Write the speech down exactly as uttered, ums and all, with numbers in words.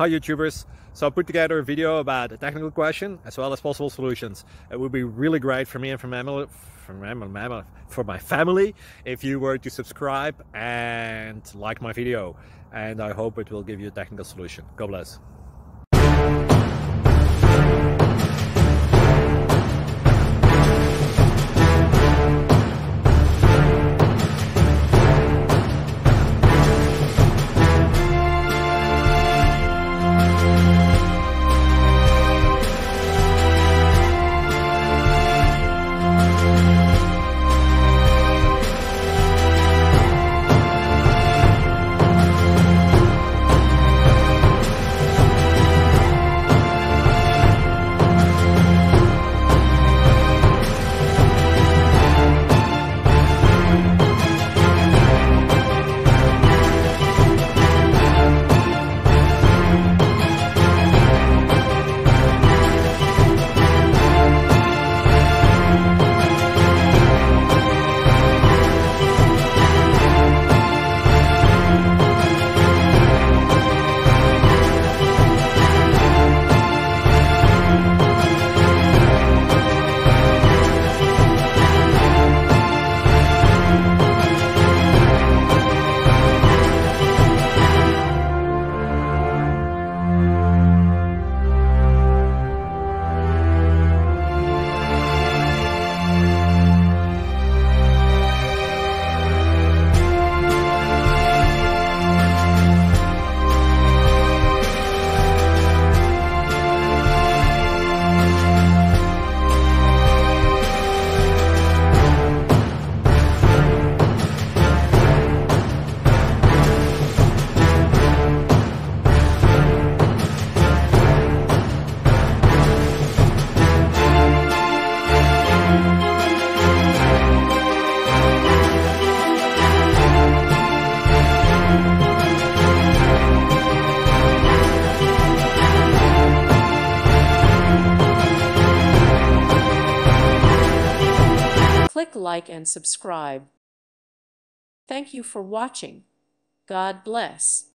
Hi YouTubers! So I put together a video about a technical question as well as possible solutions. It would be really great for me and for, mammal, for, mammal, for my family if you were to subscribe and like my video. And I hope it will give you a technical solution. God bless. Click like and subscribe. Thank you for watching. God bless.